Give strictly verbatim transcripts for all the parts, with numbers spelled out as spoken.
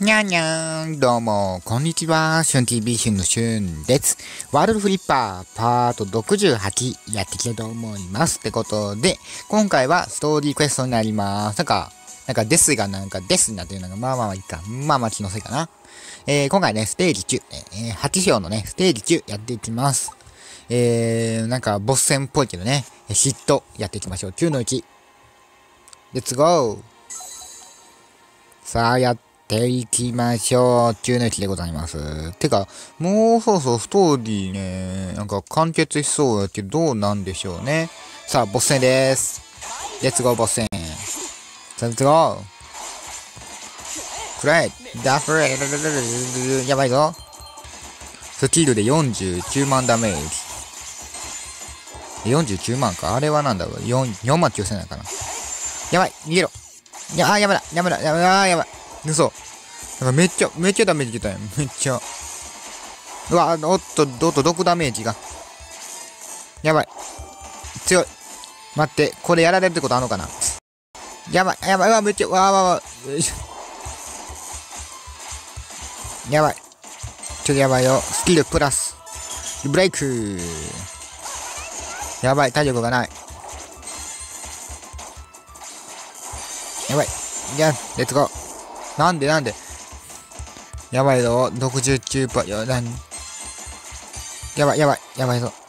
にゃんにゃん、どうも、こんにちは。シュン ティーブイ シュンのシュンです。ワールドフリッパーパートろくじゅうはちやっていきたいと思います。ってことで、今回はストーリークエストになります。なんか、なんかですがなんかですになってるのが、まあまあまあいいか。まあまあ気のせいかな。えー、今回ね、ステージきゅう、えー、はち章のね、ステージきゅうやっていきます。えー、なんかボス戦っぽいけどね、嫉妬やっていきましょう。きゅうのいち。レッツゴー。さあ、やっていきましょう。きゅうのいちでございます。てか、もうそろそろストーリーね、なんか完結しそうやけど、どうなんでしょうね。さあ、ボス戦です。レッツゴーボス戦。さあ、レッツゴー。くらえダフレやばいぞ。スキルでよんじゅうきゅうまんダメージ。よんじゅうきゅうまんか。あれはなんだろう。よん、よんまんきゅうせんなのかな。やばい、逃げろ。いや、あー、やばい、やばい、やばい、あー、やばい。嘘。なんかめっちゃ、めっちゃダメージ出たよ。めっちゃ。うわ、おっと、おっと、毒ダメージが。やばい。強い。待って、これやられるってことあんのかな。やばい、やばい、うわ、めっちゃ、わーわーわー。よいしょ。やばい。ちょっとやばいよ。スキルプラス。ブレイク。やばい、体力がない。やばい。いや、レッツゴー。なんでなんでやばいぞ。ろくじゅうきゅうパーセント。や、なにやばい、やばい、やばいぞ。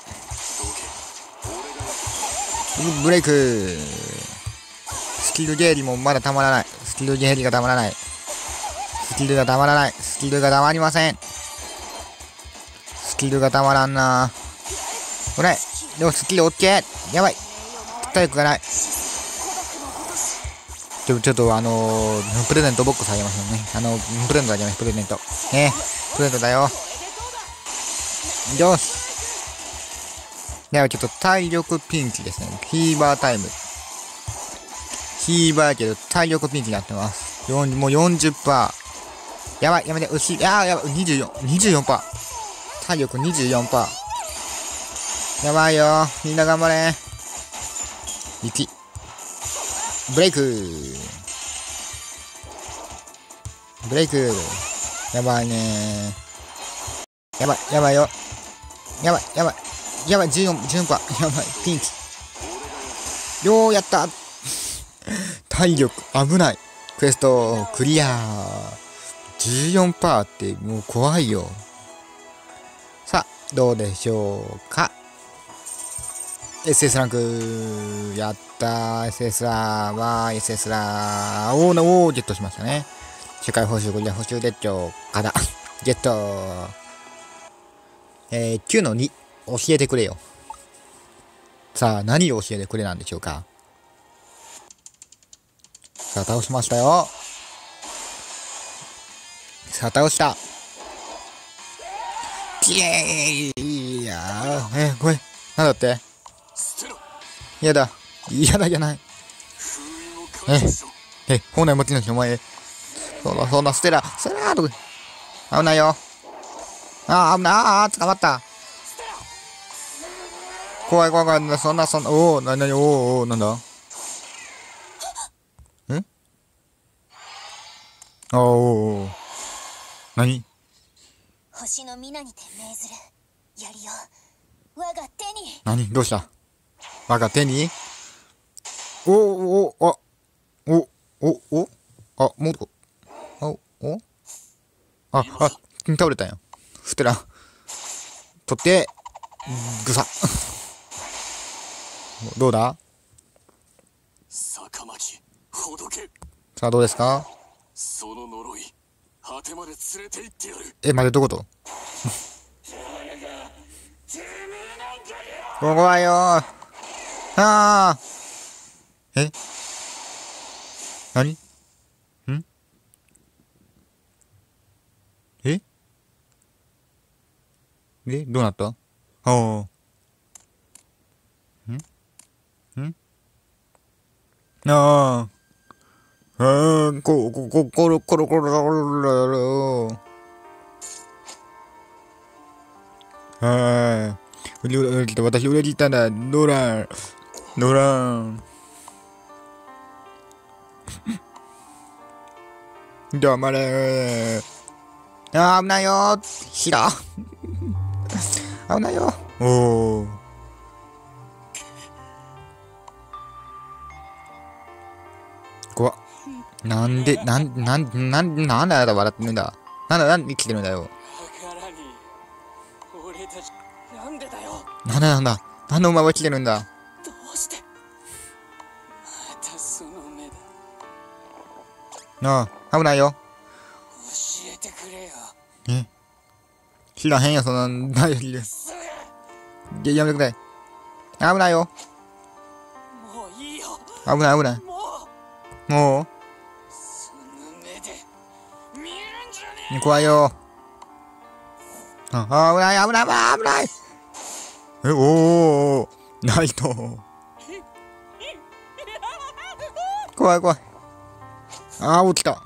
ブレイク。スキルゲーリもまだたまらない。スキルゲーリがたまらない。スキルがたまらない。スキルがたまりません。スキルがたまらんな。これ。でもスキルオッケー。やばい。体力がない。ちょ、ちょっとあのー、プレゼントボックスあげましょうね。あの、プレゼントあげます、プレゼント。ねプレゼントだよ。よし。ではちょっと体力ピンチですね。フィーバータイム。フィーバーやけど体力ピンチになってます。よんもう よんじゅっパーセント。やばい、やめて、うし、あー、やばい、にじゅうよん、にじゅうよんパーセント。体力 にじゅうよんパーセント。やばいよ。みんな頑張れ。いち。ブレイク。ブレイク。やばいねー。やばい、やばいよ。やばい、やばい。やばい、じゅうよん、じゅうよんパーセント。やばい、ピンチ。よー、やった体力、危ない。クエスト、クリア。じゅうよんパーセント ってもう怖いよ。さあ、どうでしょうか。エスエス ランク、やったー。エスエス ラーは、エスエス ラー、おーな、おー、ゲットしましたね。世界報酬、ゴリラ報酬でちょうから、ゲット。えー、きゅうのに、教えてくれよ。さあ、何を教えてくれなんでしょうか。さあ、倒しましたよ。さあ、倒した。きれい。いやー、えー、これ、なんだってやだ。やだじゃない。え、え、本来持ち主の前へ。そんな、そんな、ステラ、ステラーとか。危ないよ。あー、危ない。あー、捕まった。怖い怖い怖い。そんな、そんな、おー、なになに、おー、おー、なんだんおー、おー、なに星の皆にて命ずる槍を我が手に。 なにどうした我が手におー、おー、あ、お、お、お、あ、もっと、お、おあ、あ、倒れたんや。ステラ。取って、ぐさ。どうだ坂巻ほどけ。 さあ、どうですかその呪い果てまで連れて行ってやる。 え、待って、どこと怖いよー。あー。えなにんええどうなったああ。んんああ。あー、こ、こ、こ、ころ、ころ、ころ、ころ、はい。売り売り私売れてたんだ。ドラン。ドラン。 黙れー。あー、危ないよー。ひら。危ないよ。おー。怖っ。なんで、なん、なん、なん、なんであなた笑ってるんだ。なんだ、なんで生きてるんだよ。 わからに俺たちなんでだよ。 なんだなんだ。なんでお前は生きてるんだ。 どうしてまたその目だ。 なあ、危ないよ。 教えてくれよ。 え知らへんよ、そんな、大好きで。 すや、やめてくれ。危ないよ。 ぐもういいよ。 危ない危ない。 もうもうその目で見るんじゃね怖いよ。あ、あ危ない危ない危ない。え、おーおー、ナイト。怖い怖い。あー、起きた。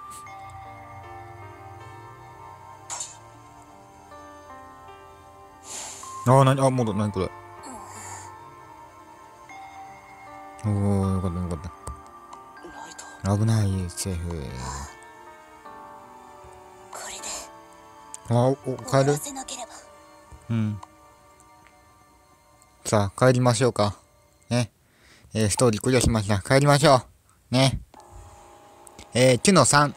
あー、なに、あ、戻った、なにこれ。おー、よかったよかっえ。ライトた。危ない、セーフ。 これであ、お、お終わら帰る。 せなければ。 うん。さあ、帰りましょうか。ね。えー、ストーリークリアしました。帰りましょう。ね。えー、きゅうのさん。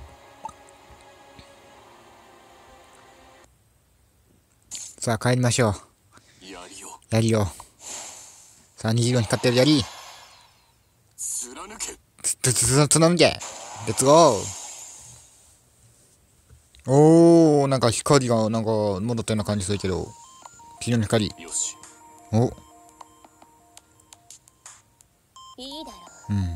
さあ、帰りましょう。 やりよやりよ。さあ、虹色に光ってるやり。 貫け。 つ、つ、つ、つ、つなげ。レッツゴー。おー、なんか光が、なんか、戻ったような感じするけど。黄色の光。 よし。 お、 いいだろうん。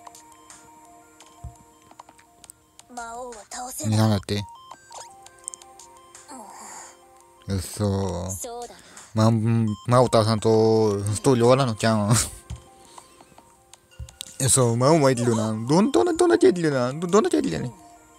う。魔王は倒せね、 ない。 なんだって。うっそー。 そうだろま、まおたさんと、ストーリー終わらんのちゃうん。え、そう、まおもいるな。どん、どんな、どんなケーキだな。ど、どんなケーキだね。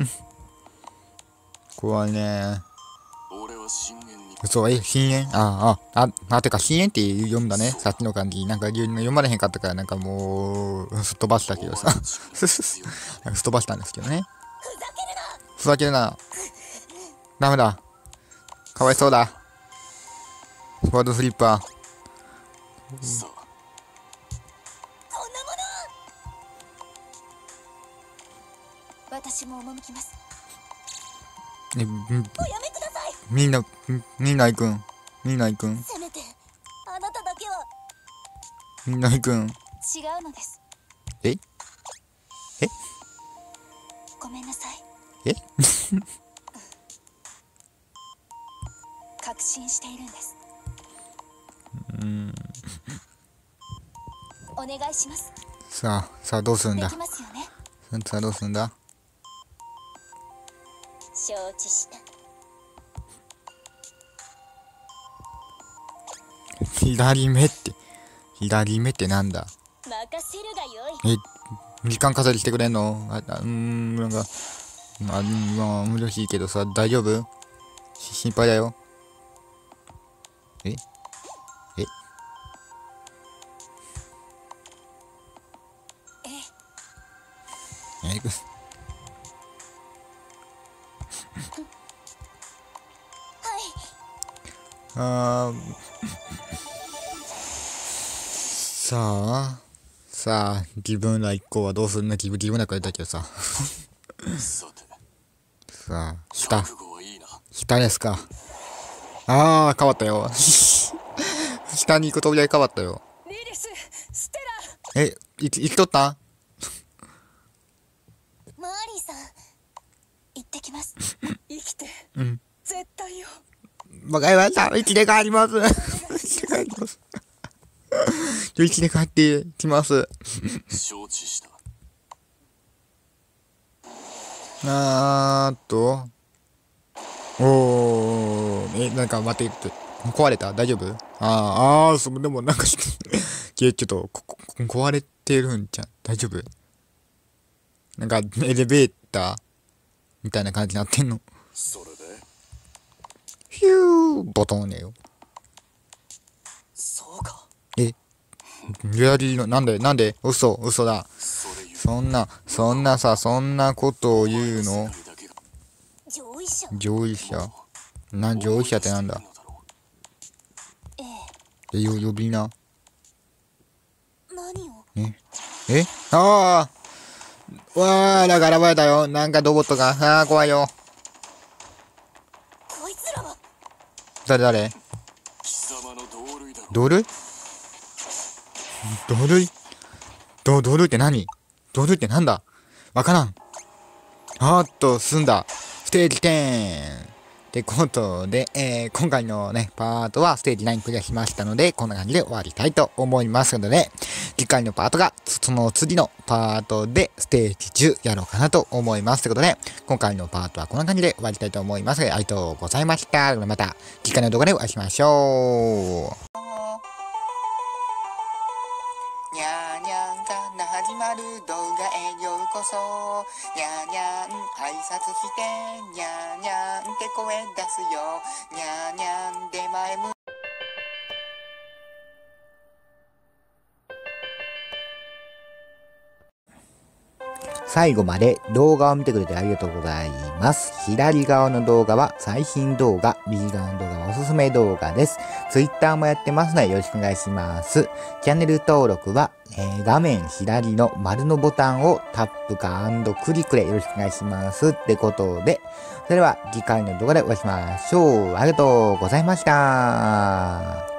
怖いね。 俺は深淵にそう、え、深淵ああ、あ、あ、てか、深淵って読んだね。さっきの感じ。なんか、読読まれへんかったから、なんかもう、すっ飛ばしたけどさ。なんかすっ飛ばしたんですけどね。ふざけるな。ダメだ。かわいそうだ。フォワードスリッパー。 さあこんなもの。私も赴きます。 え、んおやめください。 みんな、みんな行くん。みんな行くん。 せめてあなただけは。 みんな行くん。 違うのです。 ええごめんなさい。 え確信しているんです。 うん。 お願いします。 さあ、さあどうするんだ。 できますよね。 さあどうするんだ。 承知した。 左目って、左目ってなんだ。 任せるがよい。 え、時間飾りしてくれんの。あ、あうーん、なんか、まあ、まあ、無理しいけどさ、大丈夫？し心配だよ。ええええぐあーさあ、さあ、自分ら一行はどうするんだ。自分、自分らから言ったけどさ。 さてさあ、下、 覚悟はいいな。 下ですか。ああ、変わったよ。下に行く扉変わったよ。 リリス、ステえ、い、生きとったん？ ラ。マーリーさん、行ってきます。生きて。 うん。 絶対よ。 わかりました。生きて帰ります。生きて帰ります。生きて帰ってきます。 承知した。 あーっと。おー。え、なんか待って、壊れた？大丈夫？あー、あー、そでもなんか、ちょっと、こ、こ、壊れてるんじゃん。大丈夫？なんか、エレベーターみたいな感じになってんの。 それでヒュー、ボトンねよ。 そうか。 え、リアリーの、なんで、なんで、嘘、嘘だ。 それ言うそんな、そんなさ、そんなことを言うの？ 世界だ意者。 上位者なん、上位者ってなんだ。 ええ、よ、呼び名え。何を。 ええああわー、なんか現れたよ。なんかロボットが。ああ、怖いよ。 こいつらは。 誰誰貴様の同類だろ。 同類同類ど、同類って何同類ってなんだわからん。あーっと、済んだ。ステージテンってことで、えー、今回のね、パートはステージナインクリアしましたので、こんな感じで終わりたいと思いますので、次回のパートが、その次のパートでステージじゅうやろうかなと思います。ということで、今回のパートはこんな感じで終わりたいと思います。ありがとうございました。また次回の動画でお会いしましょう。にゃーにゃんから始まる動画へようこそ。にゃーにゃん挨拶してにゃーにゃんって声出すよ。にゃーにゃん出前む最後まで動画を見てくれてありがとうございます。左側の動画は最新動画、右側の動画はおすすめ動画です。Twitter もやってますのでよろしくお願いします。チャンネル登録は、えー、画面左の丸のボタンをタップか&クリックでよろしくお願いします。ってことで、それでは次回の動画でお会いしましょう。ありがとうございました。